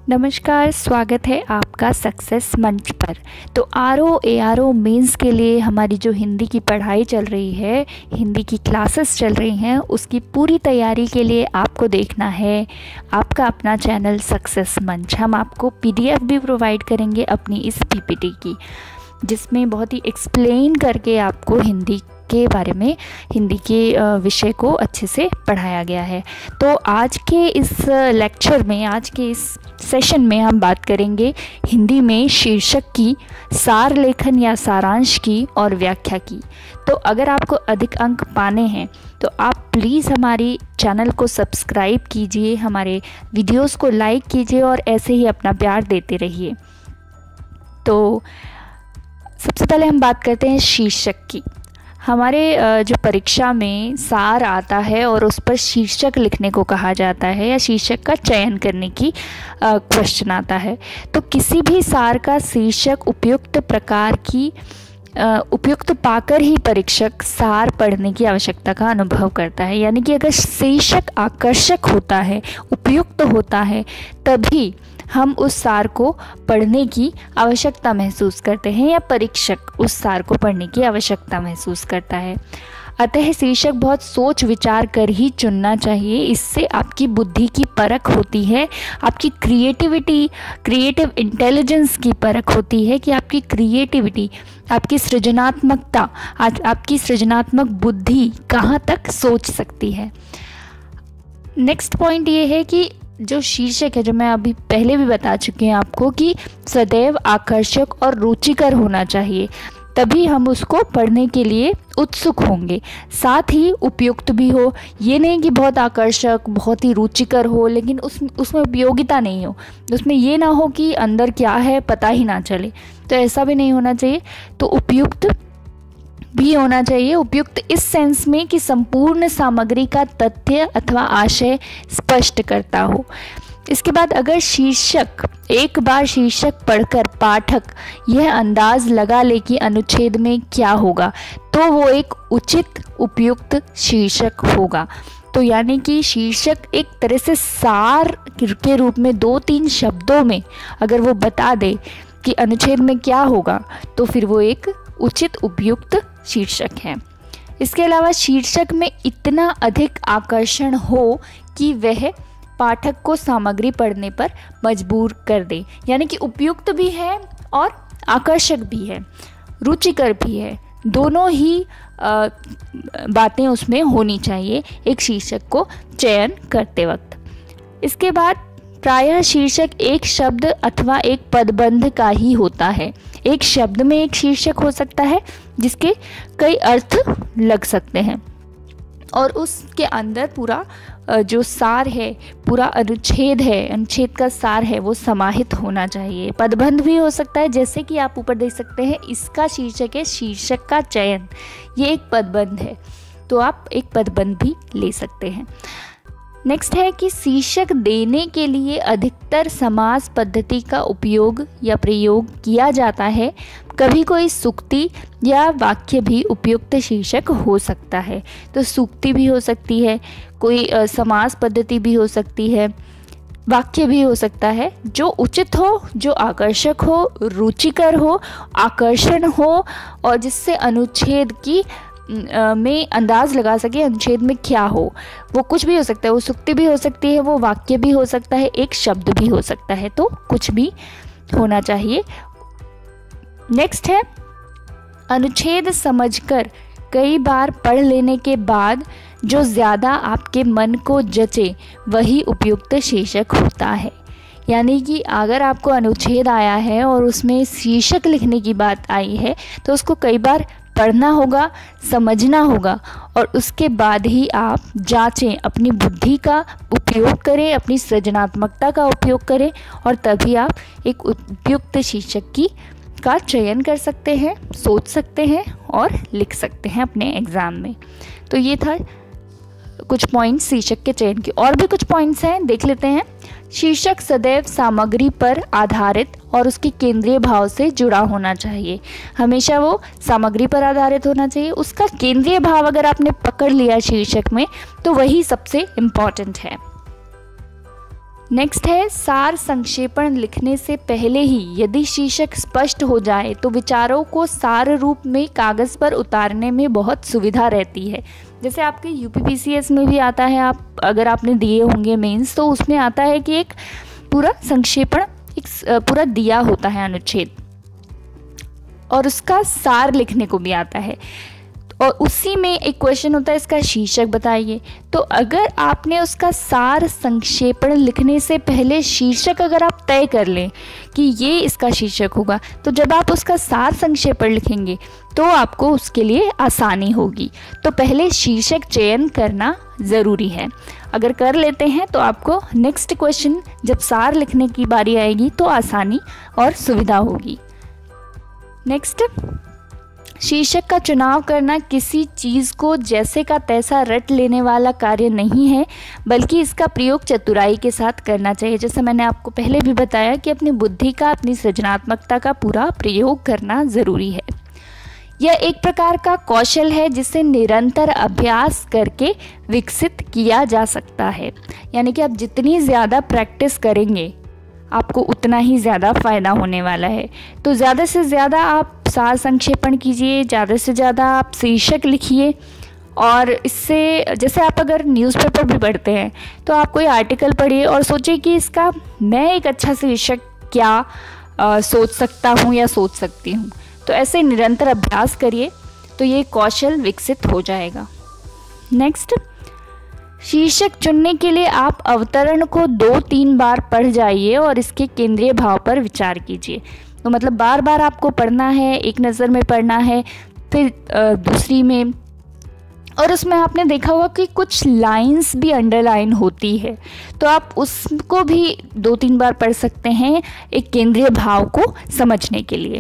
नमस्कार, स्वागत है आपका सक्सेस मंच पर। तो ARO मेंस के लिए हमारी जो हिंदी की पढ़ाई चल रही है, हिंदी की क्लासेस चल रही हैं, उसकी पूरी तैयारी के लिए आपको देखना है आपका अपना चैनल सक्सेस मंच। हम आपको PDF भी प्रोवाइड करेंगे अपनी इस PPT की, जिसमें बहुत ही एक्सप्लेन करके आपको हिंदी के बारे में, हिंदी के विषय को अच्छे से पढ़ाया गया है। तो आज के इस लेक्चर में, आज के इस सेशन में हम बात करेंगे हिंदी में शीर्षक की, सार लेखन या सारांश की और व्याख्या की। तो अगर आपको अधिक अंक पाने हैं तो आप प्लीज़ हमारी चैनल को सब्सक्राइब कीजिए, हमारे वीडियोस को लाइक कीजिए और ऐसे ही अपना प्यार देते रहिए। तो सबसे पहले हम बात करते हैं शीर्षक की। हमारे जो परीक्षा में सार आता है और उस पर शीर्षक लिखने को कहा जाता है या शीर्षक का चयन करने की क्वेश्चन आता है। तो किसी भी सार का शीर्षक उपयुक्त प्रकार की उपयुक्त पाकर ही परीक्षक सार पढ़ने की आवश्यकता का अनुभव करता है। यानी कि अगर शीर्षक आकर्षक होता है, उपयुक्त होता है, तभी हम उस सार को पढ़ने की आवश्यकता महसूस करते हैं या परीक्षक उस सार को पढ़ने की आवश्यकता महसूस करता है। अतः शीर्षक बहुत सोच विचार कर ही चुनना चाहिए। इससे आपकी बुद्धि की परख होती है, आपकी क्रिएटिव इंटेलिजेंस की परख होती है कि आपकी क्रिएटिविटी, आपकी सृजनात्मकता, आपकी सृजनात्मक बुद्धि कहाँ तक सोच सकती है। नेक्स्ट पॉइंट ये है कि जो शीर्षक है, जो मैं अभी पहले भी बता चुकी हूँ आपको, कि सदैव आकर्षक और रुचिकर होना चाहिए, तभी हम उसको पढ़ने के लिए उत्सुक होंगे। साथ ही उपयुक्त भी हो। ये नहीं कि बहुत आकर्षक, बहुत ही रुचिकर हो लेकिन उसमें उपयोगिता नहीं हो, उसमें ये ना हो कि अंदर क्या है पता ही ना चले, तो ऐसा भी नहीं होना चाहिए। तो उपयुक्त भी होना चाहिए। उपयुक्त इस सेंस में कि संपूर्ण सामग्री का तथ्य अथवा आशय स्पष्ट करता हो। इसके बाद अगर एक बार शीर्षक पढ़कर पाठक यह अंदाज लगा ले कि अनुच्छेद में क्या होगा, तो वो एक उचित उपयुक्त शीर्षक होगा। तो यानी कि शीर्षक एक तरह से सार के रूप में 2-3 शब्दों में अगर वो बता दे कि अनुच्छेद में क्या होगा, तो फिर वो एक उचित उपयुक्त शीर्षक है। इसके अलावा शीर्षक में इतना अधिक आकर्षण हो कि वह पाठक को सामग्री पढ़ने पर मजबूर कर दे। यानी कि उपयुक्त भी है और आकर्षक भी है, रुचिकर भी है, दोनों ही बातें उसमें होनी चाहिए एक शीर्षक को चयन करते वक्त। इसके बाद प्रायः शीर्षक एक शब्द अथवा एक पदबंध का ही होता है। एक शब्द में एक शीर्षक हो सकता है जिसके कई अर्थ लग सकते हैं और उसके अंदर पूरा जो सार है, पूरा अनुच्छेद है, अनुच्छेद का सार है, वो समाहित होना चाहिए। पदबंध भी हो सकता है, जैसे कि आप ऊपर देख सकते हैं, इसका शीर्षक है शीर्षक का चयन, ये एक पदबंध है, तो आप एक पदबंध भी ले सकते हैं। नेक्स्ट है कि शीर्षक देने के लिए अधिकतर समास पद्धति का उपयोग या प्रयोग किया जाता है। कभी कोई सूक्ति या वाक्य भी उपयुक्त शीर्षक हो सकता है। तो सूक्ति भी हो सकती है, कोई समास पद्धति भी हो सकती है, वाक्य भी हो सकता है, जो उचित हो, जो आकर्षक हो, रुचिकर हो, आकर्षण हो और जिससे अनुच्छेद की में अंदाज लगा सके अनुच्छेद में क्या हो। वो कुछ भी हो सकता है, वो सूक्ति भी हो सकती है, वो वाक्य भी हो सकता है, एक शब्द भी हो सकता है, तो कुछ भी होना चाहिए। नेक्स्ट है अनुच्छेद समझकर कई बार पढ़ लेने के बाद जो ज़्यादा आपके मन को जचे वही उपयुक्त शीर्षक होता है। यानी कि अगर आपको अनुच्छेद आया है और उसमें शीर्षक लिखने की बात आई है, तो उसको कई बार पढ़ना होगा, समझना होगा और उसके बाद ही आप जांचें, अपनी बुद्धि का उपयोग करें, अपनी सृजनात्मकता का उपयोग करें और तभी आप एक उपयुक्त शीर्षक का चयन कर सकते हैं, सोच सकते हैं और लिख सकते हैं अपने एग्ज़ाम में। तो ये था कुछ पॉइंट्स शीर्षक के चयन के। और भी कुछ पॉइंट्स हैं, देख लेते हैं। शीर्षक सदैव सामग्री पर आधारित और उसके केंद्रीय भाव से जुड़ा होना चाहिए। हमेशा वो सामग्री पर आधारित होना चाहिए। उसका केंद्रीय भाव अगर आपने पकड़ लिया शीर्षक में, तो वही सबसे इम्पॉर्टेंट है। नेक्स्ट है, सार संक्षेपण लिखने से पहले ही यदि शीर्षक स्पष्ट हो जाए तो विचारों को सार रूप में कागज़ पर उतारने में बहुत सुविधा रहती है। जैसे आपके यूपीपीसीएस में भी आता है, आप अगर आपने दिए होंगे मेंस, तो उसमें आता है कि एक पूरा संक्षेपण, एक पूरा दिया होता है अनुच्छेद, और उसका सार लिखने को भी आता है, और उसी में एक क्वेश्चन होता है इसका शीर्षक बताइए। तो अगर आपने उसका सार संक्षेपण लिखने से पहले शीर्षक अगर आप तय कर लें कि ये इसका शीर्षक होगा, तो जब आप उसका सार संक्षेपण लिखेंगे तो आपको उसके लिए आसानी होगी। तो पहले शीर्षक चयन करना ज़रूरी है। अगर कर लेते हैं तो आपको नेक्स्ट क्वेश्चन जब सार लिखने की बारी आएगी तो आसानी और सुविधा होगी। नेक्स्ट, शीर्षक का चुनाव करना किसी चीज़ को जैसे का तैसा रट लेने वाला कार्य नहीं है, बल्कि इसका प्रयोग चतुराई के साथ करना चाहिए। जैसे मैंने आपको पहले भी बताया कि अपनी बुद्धि का, अपनी सृजनात्मकता का पूरा प्रयोग करना ज़रूरी है। यह एक प्रकार का कौशल है जिसे निरंतर अभ्यास करके विकसित किया जा सकता है। यानी कि आप जितनी ज़्यादा प्रैक्टिस करेंगे आपको उतना ही ज़्यादा फ़ायदा होने वाला है। तो ज़्यादा से ज़्यादा आप सार संक्षेपण कीजिए, ज़्यादा से ज़्यादा आप शीर्षक लिखिए, और इससे, जैसे आप अगर न्यूज़पेपर भी पढ़ते हैं तो आप कोई आर्टिकल पढ़िए और सोचिए कि इसका मैं एक अच्छा शीर्षक क्या सोच सकता हूँ या सोच सकती हूँ। तो ऐसे निरंतर अभ्यास करिए तो ये कौशल विकसित हो जाएगा। नेक्स्ट, शीर्षक चुनने के लिए आप अवतरण को 2-3 बार पढ़ जाइए और इसके केंद्रीय भाव पर विचार कीजिए। तो मतलब बार बार आपको पढ़ना है, एक नज़र में पढ़ना है, फिर दूसरी में, और उसमें आपने देखा होगा कि कुछ लाइंस भी अंडरलाइन होती है, तो आप उसको भी 2-3 बार पढ़ सकते हैं एक केंद्रीय भाव को समझने के लिए।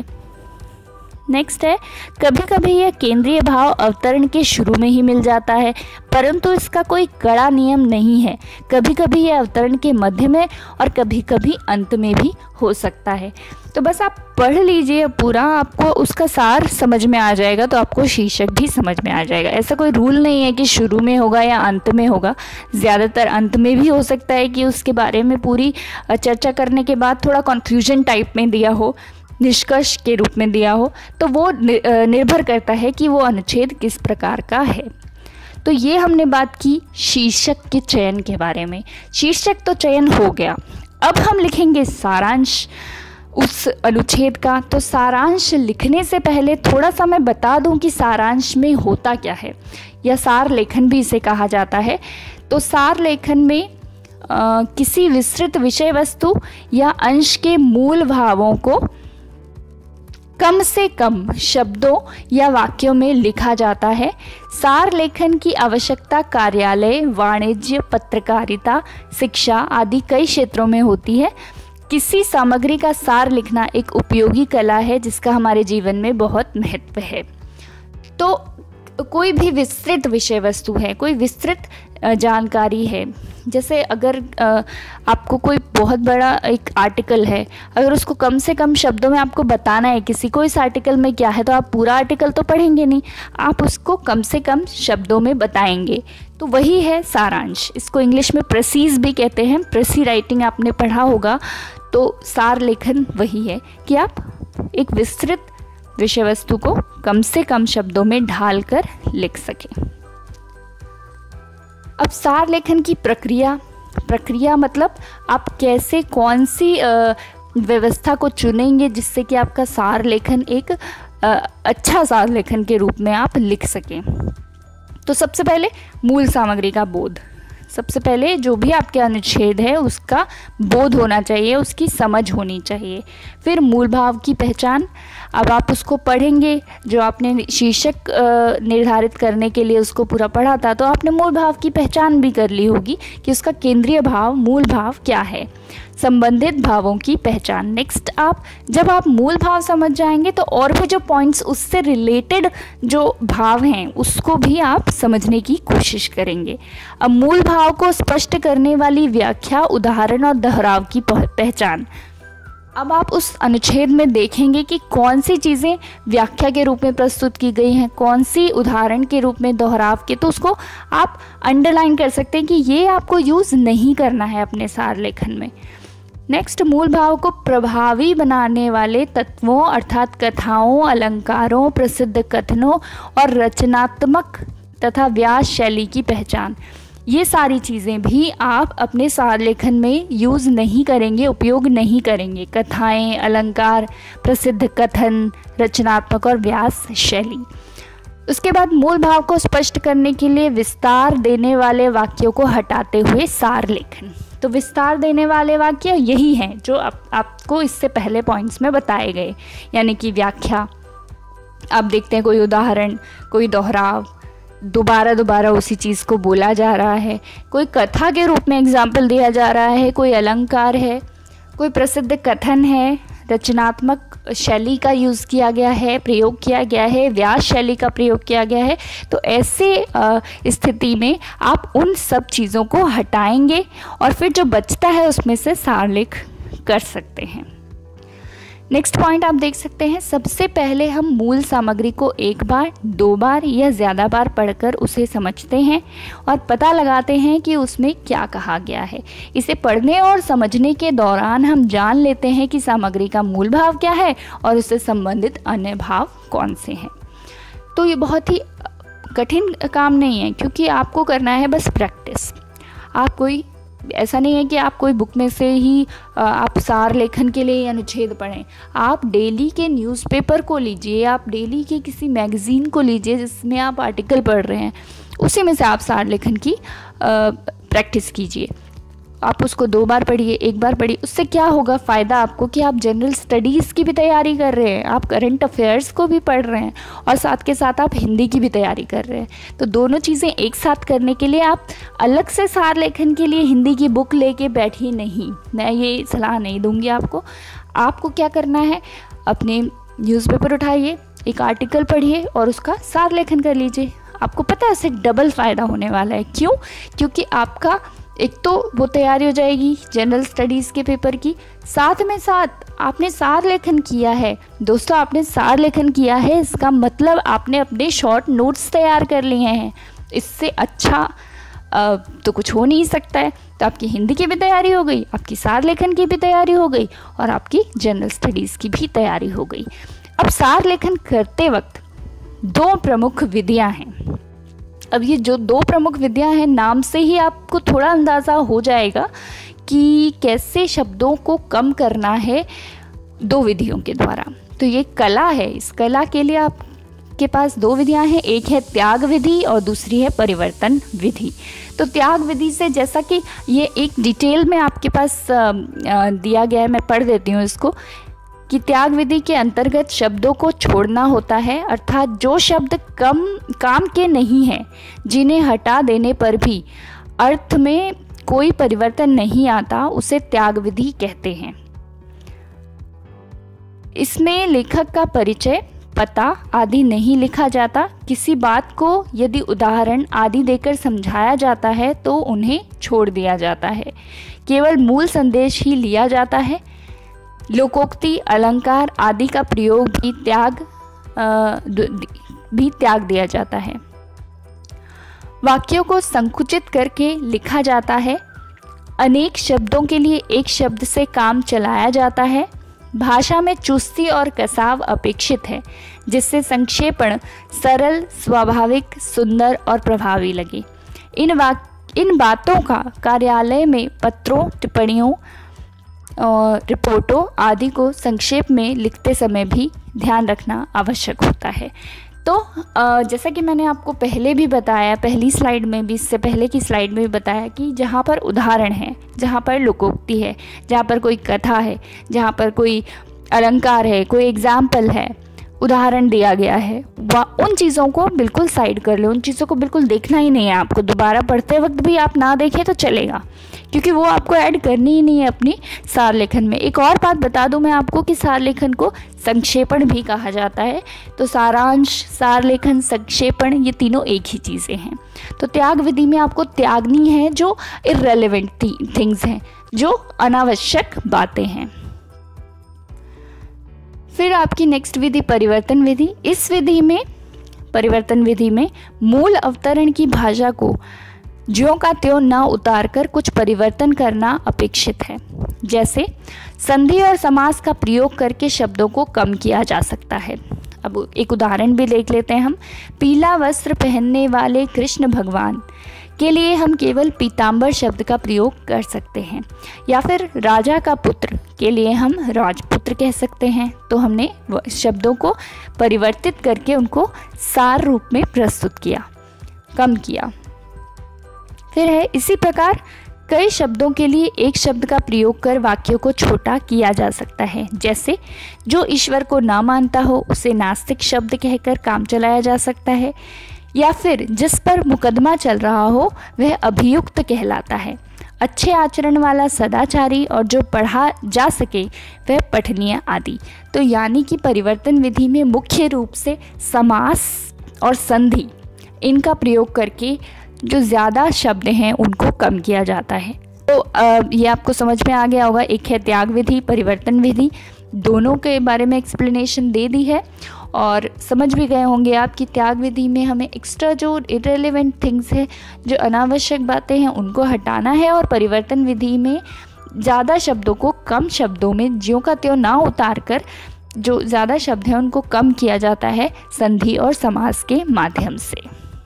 नेक्स्ट है, कभी कभी यह केंद्रीय भाव अवतरण के शुरू में ही मिल जाता है, परंतु इसका कोई कड़ा नियम नहीं है। कभी कभी यह अवतरण के मध्य में और कभी कभी अंत में भी हो सकता है। तो बस आप पढ़ लीजिए पूरा, आपको उसका सार समझ में आ जाएगा, तो आपको शीर्षक भी समझ में आ जाएगा। ऐसा कोई रूल नहीं है कि शुरू में होगा या अंत में होगा। ज़्यादातर अंत में भी हो सकता है कि उसके बारे में पूरी चर्चा करने के बाद थोड़ा कन्फ्यूजन टाइप में दिया हो, निष्कर्ष के रूप में दिया हो, तो वो निर्भर करता है कि वो अनुच्छेद किस प्रकार का है। तो ये हमने बात की शीर्षक के चयन के बारे में। शीर्षक तो चयन हो गया, अब हम लिखेंगे सारांश उस अनुच्छेद का। तो सारांश लिखने से पहले थोड़ा सा मैं बता दूं कि सारांश में होता क्या है, या सार लेखन भी इसे कहा जाता है। तो सार लेखन में किसी विस्तृत विषय वस्तु या अंश के मूल भावों को कम से कम शब्दों या वाक्यों में लिखा जाता है। सार लेखन की आवश्यकता कार्यालय, वाणिज्य, पत्रकारिता, शिक्षा आदि कई क्षेत्रों में होती है। किसी सामग्री का सार लिखना एक उपयोगी कला है जिसका हमारे जीवन में बहुत महत्व है। तो कोई भी विस्तृत विषय वस्तु है, कोई विस्तृत जानकारी है, जैसे अगर आपको कोई बहुत बड़ा एक आर्टिकल है, अगर उसको कम से कम शब्दों में आपको बताना है किसी को इस आर्टिकल में क्या है, तो आप पूरा आर्टिकल तो पढ़ेंगे नहीं, आप उसको कम से कम शब्दों में बताएंगे। तो वही है सारांश। इसको इंग्लिश में प्रेसीज भी कहते हैं। प्रेसी राइटिंग आपने पढ़ा होगा। तो सार लेखन वही है कि आप एक विस्तृत विषय वस्तु को कम से कम शब्दों में ढालकर लिख सकें। अब सार लेखन की प्रक्रिया मतलब आप कैसे, कौन सी व्यवस्था को चुनेंगे जिससे कि आपका सार लेखन एक अच्छा सार लेखन के रूप में आप लिख सकें। तो सबसे पहले मूल सामग्री का बोध। सबसे पहले जो भी आपके अनुच्छेद है उसका बोध होना चाहिए, उसकी समझ होनी चाहिए। फिर मूल भाव की पहचान। अब आप उसको पढ़ेंगे, जो आपने शीर्षक निर्धारित करने के लिए उसको पूरा पढ़ा था, तो आपने मूल भाव की पहचान भी कर ली होगी कि उसका केंद्रीय भाव, मूल भाव क्या है। संबंधित भावों की पहचान। नेक्स्ट, जब आप मूल भाव समझ जाएंगे तो और भी जो पॉइंट्स उससे रिलेटेड जो भाव हैं उसको भी आप समझने की कोशिश करेंगे। अब मूल भाव को स्पष्ट करने वाली व्याख्या, उदाहरण और दोहराव की पहचान। अब आप उस अनुच्छेद में देखेंगे कि कौन सी चीज़ें व्याख्या के रूप में प्रस्तुत की गई हैं, कौन सी उदाहरण के रूप में दोहराव के, तो उसको आप अंडरलाइन कर सकते हैं कि ये आपको यूज़ नहीं करना है अपने सार लेखन में। नेक्स्ट, मूल भाव को प्रभावी बनाने वाले तत्वों अर्थात कथाओं, अलंकारों, प्रसिद्ध कथनों और रचनात्मक तथा व्यास शैली की पहचान। ये सारी चीज़ें भी आप अपने सार लेखन में यूज़ नहीं करेंगे, उपयोग नहीं करेंगे। कथाएं, अलंकार, प्रसिद्ध कथन, रचनात्मक और व्यास शैली। उसके बाद मूल भाव को स्पष्ट करने के लिए विस्तार देने वाले वाक्यों को हटाते हुए सार लेखन। तो विस्तार देने वाले वाक्य यही हैं जो आपको इससे पहले पॉइंट्स में बताए गए, यानी कि व्याख्या। आप देखते हैं कोई उदाहरण, कोई दोहराव, दोबारा उसी चीज़ को बोला जा रहा है, कोई कथा के रूप में एग्जाम्पल दिया जा रहा है, कोई अलंकार है, कोई प्रसिद्ध कथन है, रचनात्मक शैली का यूज़ किया गया है, प्रयोग किया गया है, व्यास शैली का प्रयोग किया गया है। तो ऐसे स्थिति में आप उन सब चीज़ों को हटाएंगे और फिर जो बचता है उसमें से सारलेख कर सकते हैं। नेक्स्ट पॉइंट आप देख सकते हैं, सबसे पहले हम मूल सामग्री को एक बार, 2 बार या ज़्यादा बार पढ़कर उसे समझते हैं और पता लगाते हैं कि उसमें क्या कहा गया है। इसे पढ़ने और समझने के दौरान हम जान लेते हैं कि सामग्री का मूल भाव क्या है और उससे संबंधित अन्य भाव कौन से हैं। तो ये बहुत ही कठिन काम नहीं है, क्योंकि आपको करना है बस प्रैक्टिस। आप कोई ऐसा नहीं है कि आप कोई बुक में से ही आप सार लेखन के लिए अनुच्छेद पढ़ें। आप डेली के न्यूज़पेपर को लीजिए, आप डेली के किसी मैगज़ीन को लीजिए जिसमें आप आर्टिकल पढ़ रहे हैं, उसी में से आप सार लेखन की प्रैक्टिस कीजिए। आप उसको 2 बार पढ़िए, 1 बार पढ़िए। उससे क्या होगा फ़ायदा आपको कि आप जनरल स्टडीज़ की भी तैयारी कर रहे हैं, आप करंट अफेयर्स को भी पढ़ रहे हैं और साथ के साथ आप हिंदी की भी तैयारी कर रहे हैं। तो दोनों चीज़ें एक साथ करने के लिए आप अलग से सार लेखन के लिए हिंदी की बुक लेके बैठिए नहीं, मैं ये सलाह नहीं दूंगी आपको। आपको क्या करना है, अपने न्यूज़पेपर उठाइए, एक आर्टिकल पढ़िए और उसका सार लेखन कर लीजिए। आपको पता है इससे डबल फ़ायदा होने वाला है। क्यों? क्योंकि आपका एक तो वो तैयारी हो जाएगी जनरल स्टडीज़ के पेपर की, साथ में साथ आपने सार लेखन किया है। दोस्तों, आपने सार लेखन किया है, इसका मतलब आपने अपने शॉर्ट नोट्स तैयार कर लिए हैं। इससे अच्छा तो कुछ हो नहीं सकता है। तो आपकी हिंदी की भी तैयारी हो गई, आपकी सार लेखन की भी तैयारी हो गई और आपकी जनरल स्टडीज़ की भी तैयारी हो गई। अब सार लेखन करते वक्त 2 प्रमुख विधियाँ हैं। अब ये जो 2 प्रमुख विधियां हैं, नाम से ही आपको थोड़ा अंदाज़ा हो जाएगा कि कैसे शब्दों को कम करना है 2 विधियों के द्वारा। तो ये कला है, इस कला के लिए आपके पास 2 विधियां हैं, एक है त्याग विधि और दूसरी है परिवर्तन विधि। तो त्याग विधि से, जैसा कि ये एक डिटेल में आपके पास दिया गया है, मैं पढ़ देती हूँ इसको, कि त्याग विधि के अंतर्गत शब्दों को छोड़ना होता है, अर्थात जो शब्द काम के नहीं हैं, जिन्हें हटा देने पर भी अर्थ में कोई परिवर्तन नहीं आता, उसे त्याग विधि कहते हैं। इसमें लेखक का परिचय, पता आदि नहीं लिखा जाता। किसी बात को यदि उदाहरण आदि देकर समझाया जाता है तो उन्हें छोड़ दिया जाता है, केवल मूल संदेश ही लिया जाता है। लोकोक्ति, अलंकार आदि का प्रयोग भी त्याग दिया जाता है। वाक्यों को संकुचित करके लिखा जाता है। अनेक शब्दों के लिए एक शब्द से काम चलाया जाता है। भाषा में चुस्ती और कसाव अपेक्षित है, जिससे संक्षेपण सरल, स्वाभाविक, सुंदर और प्रभावी लगे। इन बातों का कार्यालय में पत्रों, टिप्पणियों और रिपोर्टों आदि को संक्षेप में लिखते समय भी ध्यान रखना आवश्यक होता है। तो जैसा कि मैंने आपको पहले भी बताया, पहली स्लाइड में भी, इससे पहले की स्लाइड में भी बताया कि जहाँ पर उदाहरण है, जहाँ पर लोकोक्ति है, जहाँ पर कोई कथा है, जहाँ पर कोई अलंकार है, कोई एग्जाम्पल है, उदाहरण दिया गया है, उन चीज़ों को बिल्कुल साइड कर लो। उन चीज़ों को बिल्कुल देखना ही नहीं है आपको। दोबारा पढ़ते वक्त भी आप ना देखें तो चलेगा, क्योंकि वो आपको ऐड करनी ही नहीं है अपनी सार लेखन में। एक और बात बता दूं मैं आपको कि सार लेखन को संक्षेपण भी कहा जाता है। तो सारांश, सार लेखन, संक्षेपण, ये तीनों एक ही चीज़ें हैं। तो त्याग विधि में आपको त्यागनी है जो इररेलेवेंट थिंग्स हैं, जो अनावश्यक बातें हैं। फिर आपकी नेक्स्ट विधि परिवर्तन विधि। इस विधि में, परिवर्तन विधि में, मूल अवतरण की भाषा को ज्यों का त्यों न उतार कर कुछ परिवर्तन करना अपेक्षित है। जैसे संधि और समास का प्रयोग करके शब्दों को कम किया जा सकता है। अब एक उदाहरण भी देख लेते हैं हम। पीला वस्त्र पहनने वाले कृष्ण भगवान के लिए हम केवल पीतांबर शब्द का प्रयोग कर सकते हैं, या फिर राजा का पुत्र के लिए हम राजपुत्र कह सकते हैं। तो हमने शब्दों को परिवर्तित करके उनको सार रूप में प्रस्तुत किया, कम किया। फिर है इसी प्रकार कई शब्दों के लिए एक शब्द का प्रयोग कर वाक्यों को छोटा किया जा सकता है। जैसे जो ईश्वर को ना मानता हो उसे नास्तिक शब्द कहकर काम चलाया जा सकता है, या फिर जिस पर मुकदमा चल रहा हो वह अभियुक्त कहलाता है। अच्छे आचरण वाला सदाचारी और जो पढ़ा जा सके वह पठनीय आदि। तो यानी कि परिवर्तन विधि में मुख्य रूप से समास और संधि इनका प्रयोग करके जो ज़्यादा शब्द हैं उनको कम किया जाता है। तो ये आपको समझ में आ गया होगा। एक है त्याग विधि, परिवर्तन विधि, दोनों के बारे में एक्सप्लेनेशन दे दी है और समझ भी गए होंगे आप कि त्याग विधि में हमें एक्स्ट्रा जो इररिलेवेंट थिंग्स है, जो अनावश्यक बातें हैं, उनको हटाना है, और परिवर्तन विधि में ज़्यादा शब्दों को कम शब्दों में ज्यों का त्यों ना उतार कर जो ज़्यादा शब्द हैं उनको कम किया जाता है संधि और समास के माध्यम से।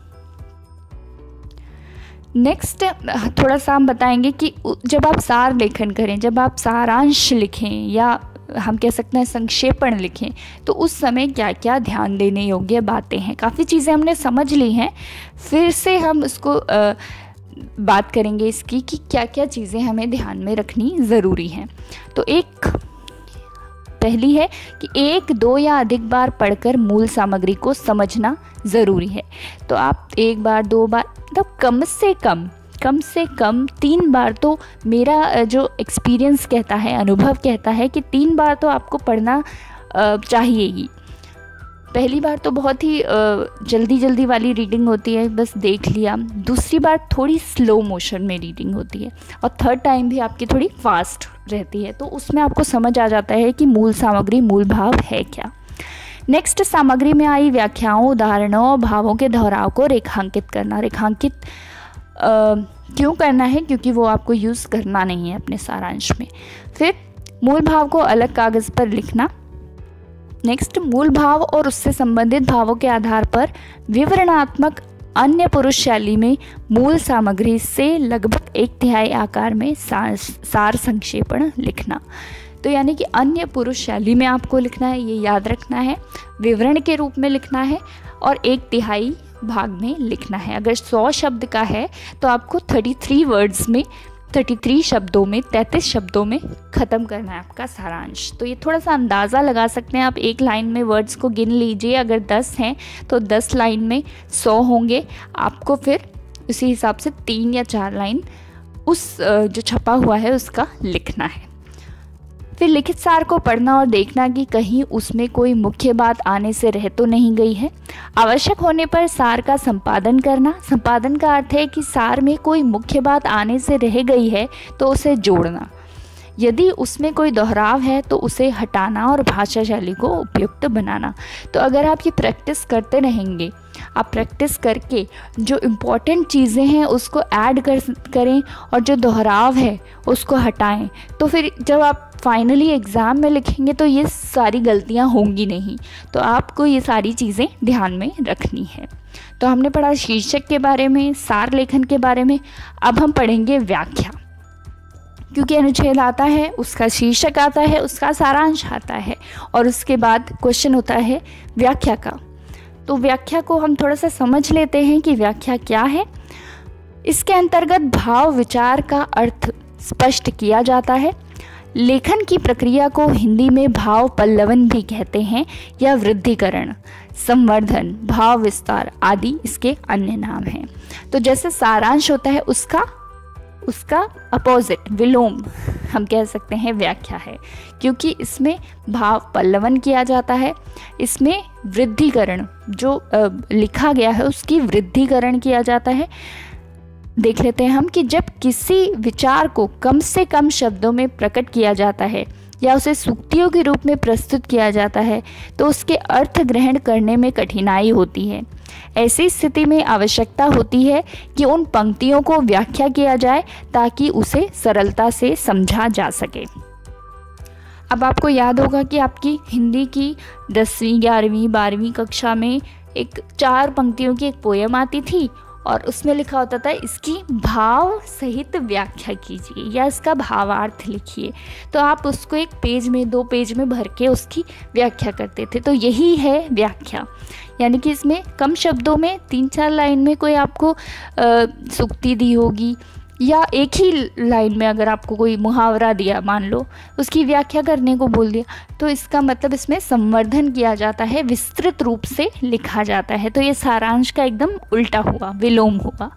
नेक्स्ट थोड़ा सा हम बताएंगे कि जब आप सार लेखन करें, जब आप सारांश लिखें या हम कह सकते हैं संक्षेपण लिखें, तो उस समय क्या क्या ध्यान देने योग्य बातें हैं। काफ़ी चीज़ें हमने समझ ली हैं, फिर से हम इसको बात करेंगे इसकी कि क्या क्या चीज़ें हमें ध्यान में रखनी ज़रूरी हैं। तो एक पहली है कि 1, 2 या अधिक बार पढ़कर मूल सामग्री को समझना ज़रूरी है। तो आप 1 बार 2 बार, मतलब कम से कम 3 बार, तो मेरा जो एक्सपीरियंस कहता है, अनुभव कहता है कि 3 बार तो आपको पढ़ना चाहिए ही। पहली बार तो बहुत ही जल्दी वाली रीडिंग होती है, बस देख लिया। दूसरी बार थोड़ी स्लो मोशन में रीडिंग होती है, और थर्ड टाइम भी आपकी थोड़ी फास्ट रहती है। तो उसमें आपको समझ आ जाता है कि मूल सामग्री, मूल भाव है क्या। नेक्स्ट, सामग्री में आई व्याख्याओं, उदाहरणों और भावों के दोहराव को रेखांकित करना। रेखांकित क्यों करना है? क्योंकि वो आपको यूज़ करना नहीं है अपने सारांश में। फिर मूल भाव को अलग कागज़ पर लिखना। नेक्स्ट, मूल भाव और उससे संबंधित भावों के आधार पर विवरणात्मक अन्य पुरुष शैली में मूल सामग्री से लगभग 1/3 आकार में सार संक्षेपण लिखना। तो यानी कि अन्य पुरुष शैली में आपको लिखना है, ये याद रखना है, विवरण के रूप में लिखना है और 1/3 भाग में लिखना है। अगर 100 शब्द का है तो आपको 33 वर्ड्स में, 33 शब्दों में, 33 शब्दों में ख़त्म करना है आपका सारांश। तो ये थोड़ा सा अंदाज़ा लगा सकते हैं आप। एक लाइन में वर्ड्स को गिन लीजिए, अगर 10 हैं तो 10 लाइन में 100 होंगे। आपको फिर उसी हिसाब से 3 या 4 लाइन उस जो छपा हुआ है उसका लिखना है। फिर लिखित सार को पढ़ना और देखना कि कहीं उसमें कोई मुख्य बात आने से रह तो नहीं गई है। आवश्यक होने पर सार का संपादन करना। संपादन का अर्थ है कि सार में कोई मुख्य बात आने से रह गई है तो उसे जोड़ना। यदि उसमें कोई दोहराव है तो उसे हटाना और भाषा शैली को उपयुक्त बनाना। तो अगर आप ये प्रैक्टिस करते रहेंगे, आप प्रैक्टिस करके जो इम्पॉर्टेंट चीज़ें हैं उसको ऐड करें और जो दोहराव है उसको हटाएं, तो फिर जब आप फाइनली एग्ज़ाम में लिखेंगे तो ये सारी गलतियां होंगी नहीं। तो आपको ये सारी चीज़ें ध्यान में रखनी है। तो हमने पढ़ा शीर्षक के बारे में, सार लेखन के बारे में। अब हम पढ़ेंगे व्याख्या, क्योंकि अनुच्छेद आता है, उसका शीर्षक आता है, उसका सारांश आता है और उसके बाद क्वेश्चन होता है व्याख्या का। तो व्याख्या को हम थोड़ा सा समझ लेते हैं कि व्याख्या क्या है। इसके अंतर्गत भाव विचार का अर्थ स्पष्ट किया जाता है। लेखन की प्रक्रिया को हिंदी में भाव पल्लवन भी कहते हैं, या वृद्धिकरण, संवर्धन, भाव विस्तार आदि इसके अन्य नाम हैं। तो जैसे सारांश होता है उसका अपोजिट, विलोम हम कह सकते हैं व्याख्या है, क्योंकि इसमें भाव पल्लवन किया जाता है। इसमें वृद्धिकरण, जो लिखा गया है उसकी वृद्धिकरण किया जाता है। देख लेते हैं हम कि जब किसी विचार को कम से कम शब्दों में प्रकट किया जाता है या उसे सूक्तियों के रूप में प्रस्तुत किया जाता है तो उसके अर्थ ग्रहण करने में कठिनाई होती है। ऐसी स्थिति में आवश्यकता होती है कि उन पंक्तियों को व्याख्या किया जाए ताकि उसे सरलता से समझा जा सके। अब आपको याद होगा कि आपकी हिंदी की 10वीं 11वीं 12वीं कक्षा में एक 4 पंक्तियों की एक पोयम आती थी और उसमें लिखा होता था इसकी भाव सहित व्याख्या कीजिए या इसका भावार्थ लिखिए। तो आप उसको एक पेज में 2 पेज में भर के उसकी व्याख्या करते थे। तो यही है व्याख्या, यानी कि इसमें कम शब्दों में 3-4 लाइन में कोई आपको सूक्ति दी होगी या एक ही लाइन में अगर आपको कोई मुहावरा दिया, मान लो उसकी व्याख्या करने को बोल दिया, तो इसका मतलब इसमें संवर्धन किया जाता है, विस्तृत रूप से लिखा जाता है। तो ये सारांश का एकदम उल्टा हुआ, विलोम हुआ।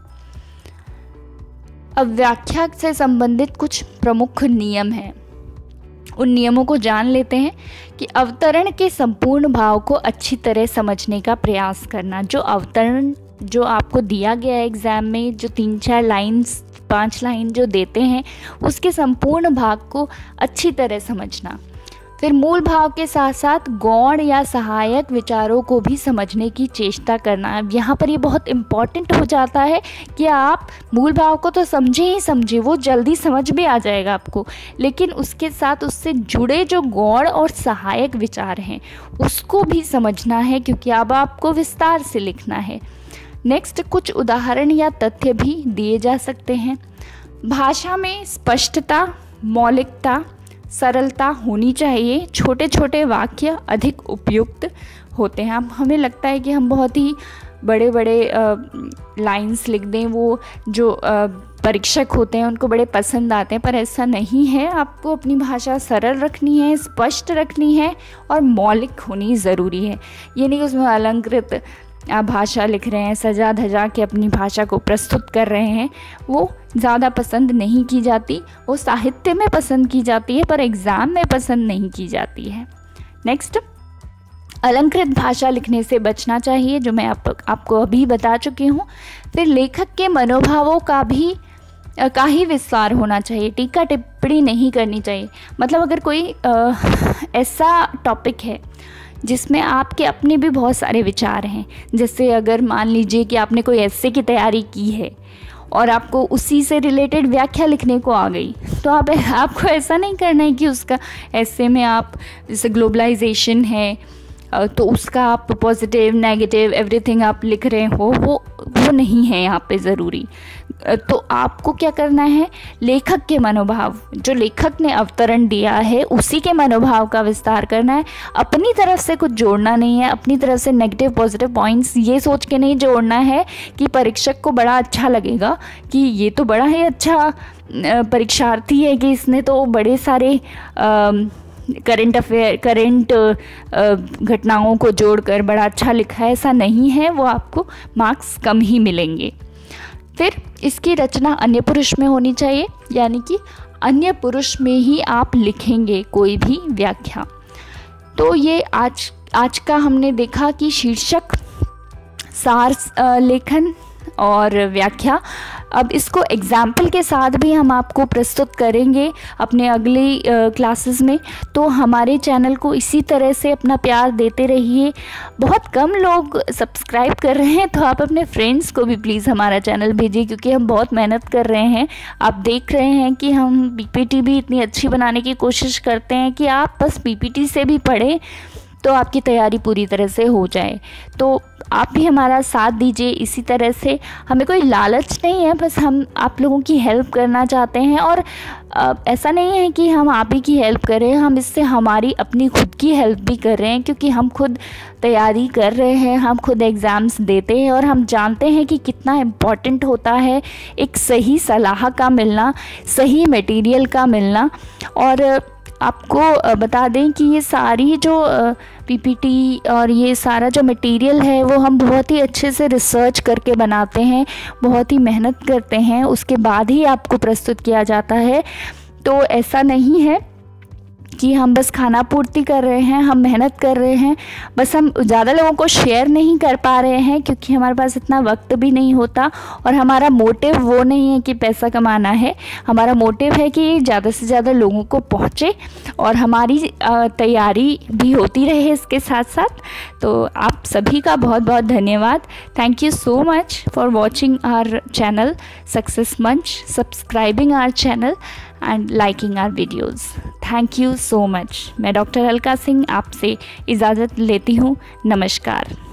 अब व्याख्या से संबंधित कुछ प्रमुख नियम हैं, उन नियमों को जान लेते हैं। कि अवतरण के संपूर्ण भाव को अच्छी तरह समझने का प्रयास करना। जो अवतरण जो आपको दिया गया है एग्ज़ाम में, जो 3-4 लाइन्स 5 लाइन जो देते हैं, उसके संपूर्ण भाग को अच्छी तरह समझना। फिर मूल भाव के साथ साथ गौण या सहायक विचारों को भी समझने की चेष्टा करना। अब यहाँ पर ये बहुत इम्पॉर्टेंट हो जाता है कि आप मूल भाव को तो समझे ही समझे, वो जल्दी समझ में आ जाएगा आपको, लेकिन उसके साथ उससे जुड़े जो गौण और सहायक विचार हैं उसको भी समझना है, क्योंकि अब आपको विस्तार से लिखना है। नेक्स्ट, कुछ उदाहरण या तथ्य भी दिए जा सकते हैं। भाषा में स्पष्टता, मौलिकता, सरलता होनी चाहिए। छोटे छोटे वाक्य अधिक उपयुक्त होते हैं। अब हमें लगता है कि हम बहुत ही बड़े बड़े लाइंस लिख दें, वो जो परीक्षक होते हैं उनको बड़े पसंद आते हैं, पर ऐसा नहीं है। आपको अपनी भाषा सरल रखनी है, स्पष्ट रखनी है और मौलिक होनी ज़रूरी है। ये नहीं कि उसमें अलंकृत आप भाषा लिख रहे हैं, सजा धजा के अपनी भाषा को प्रस्तुत कर रहे हैं, वो ज़्यादा पसंद नहीं की जाती। वो साहित्य में पसंद की जाती है पर एग्ज़ाम में पसंद नहीं की जाती है। नेक्स्ट, अलंकृत भाषा लिखने से बचना चाहिए, जो मैं आपको अभी बता चुकी हूँ। फिर लेखक के मनोभावों का ही विस्तार होना चाहिए, टीका टिप्पणी नहीं करनी चाहिए। मतलब अगर कोई ऐसा टॉपिक है जिसमें आपके अपने भी बहुत सारे विचार हैं, जैसे अगर मान लीजिए कि आपने कोई एस्से की तैयारी की है और आपको उसी से रिलेटेड व्याख्या लिखने को आ गई, तो आपको ऐसा नहीं करना है कि उसका एस्से में आप, जैसे ग्लोबलाइजेशन है तो उसका आप पॉजिटिव नेगेटिव एवरीथिंग आप लिख रहे हो, वो नहीं है यहाँ पे ज़रूरी। तो आपको क्या करना है, लेखक के मनोभाव, जो लेखक ने अवतरण दिया है उसी के मनोभाव का विस्तार करना है। अपनी तरफ से कुछ जोड़ना नहीं है, अपनी तरफ से नेगेटिव पॉजिटिव पॉइंट्स ये सोच के नहीं जोड़ना है कि परीक्षक को बड़ा अच्छा लगेगा कि ये तो बड़ा ही अच्छा परीक्षार्थी है कि इसने तो बड़े सारे करंट घटनाओं को जोड़कर बड़ा अच्छा लिखा है। ऐसा नहीं है, वो आपको मार्क्स कम ही मिलेंगे। फिर इसकी रचना अन्य पुरुष में होनी चाहिए, यानी कि अन्य पुरुष में ही आप लिखेंगे कोई भी व्याख्या। तो ये आज का हमने देखा कि शीर्षक, सार लेखन और व्याख्या। अब इसको एग्जाम्पल के साथ भी हम आपको प्रस्तुत करेंगे अपने अगली क्लासेस में। तो हमारे चैनल को इसी तरह से अपना प्यार देते रहिए। बहुत कम लोग सब्सक्राइब कर रहे हैं, तो आप अपने फ्रेंड्स को भी प्लीज़ हमारा चैनल भेजिए, क्योंकि हम बहुत मेहनत कर रहे हैं। आप देख रहे हैं कि हम पीपीटी भी इतनी अच्छी बनाने की कोशिश करते हैं कि आप बस पीपीटी से भी पढ़ें तो आपकी तैयारी पूरी तरह से हो जाए। तो आप भी हमारा साथ दीजिए इसी तरह से। हमें कोई लालच नहीं है, बस हम आप लोगों की हेल्प करना चाहते हैं। और ऐसा नहीं है कि हम आप ही की हेल्प कर रहे हैं, हम इससे हमारी अपनी खुद की हेल्प भी कर रहे हैं, क्योंकि हम खुद तैयारी कर रहे हैं, हम खुद एग्ज़ाम्स देते हैं और हम जानते हैं कि कितना इम्पॉर्टेंट होता है एक सही सलाह का मिलना, सही मटेरियल का मिलना। और आपको बता दें कि ये सारी जो पीपीटी और ये सारा जो मटेरियल है वो हम बहुत ही अच्छे से रिसर्च करके बनाते हैं, बहुत ही मेहनत करते हैं, उसके बाद ही आपको प्रस्तुत किया जाता है। तो ऐसा नहीं है कि हम बस खाना पूर्ति कर रहे हैं, हम मेहनत कर रहे हैं, बस हम ज़्यादा लोगों को शेयर नहीं कर पा रहे हैं क्योंकि हमारे पास इतना वक्त भी नहीं होता। और हमारा मोटिव वो नहीं है कि पैसा कमाना है, हमारा मोटिव है कि ज़्यादा से ज़्यादा लोगों को पहुँचे और हमारी तैयारी भी होती रहे इसके साथ साथ। तो आप सभी का बहुत बहुत धन्यवाद। Thank you so much for watching our channel success Manch, subscribing our channel and liking our videos. Thank you so much. मैं डॉक्टर अलका सिंह आपसे इजाज़त लेती हूँ। नमस्कार।